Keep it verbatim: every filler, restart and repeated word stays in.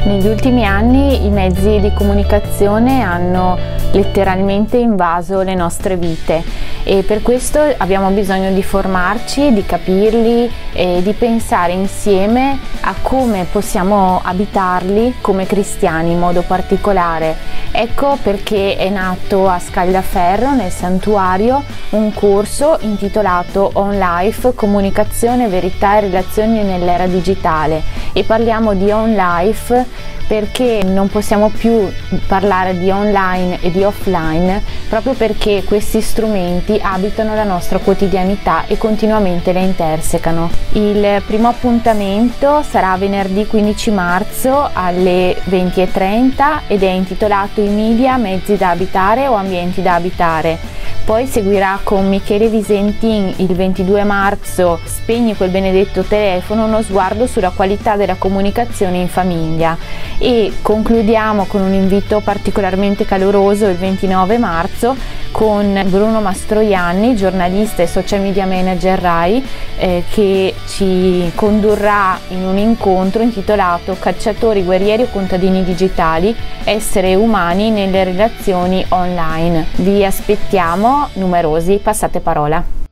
Negli ultimi anni i mezzi di comunicazione hanno letteralmente invaso le nostre vite e per questo abbiamo bisogno di formarci, di capirli e di pensare insieme a come possiamo abitarli come cristiani in modo particolare. Ecco perché è nato a Scagliaferro, nel santuario, un corso intitolato On Life, comunicazione, verità e relazioni nell'era digitale, e parliamo di On Life perché non possiamo più parlare di online e di offline, proprio perché questi strumenti abitano la nostra quotidianità e continuamente la intersecano. Il primo appuntamento sarà venerdì quindici marzo alle venti e trenta ed è intitolato I media, mezzi da abitare o ambienti da abitare. Poi seguirà con Michele Visentin il ventidue marzo Spegni quel benedetto telefono, uno sguardo sulla qualità della comunicazione in famiglia, e concludiamo con un invito particolarmente caloroso il ventinove marzo con Bruno Mastroianni, giornalista e social media manager RAI, eh, che ci condurrà in un incontro intitolato Cacciatori, guerrieri o contadini digitali, essere umani nelle relazioni online. Vi aspettiamo numerosi, passate parola.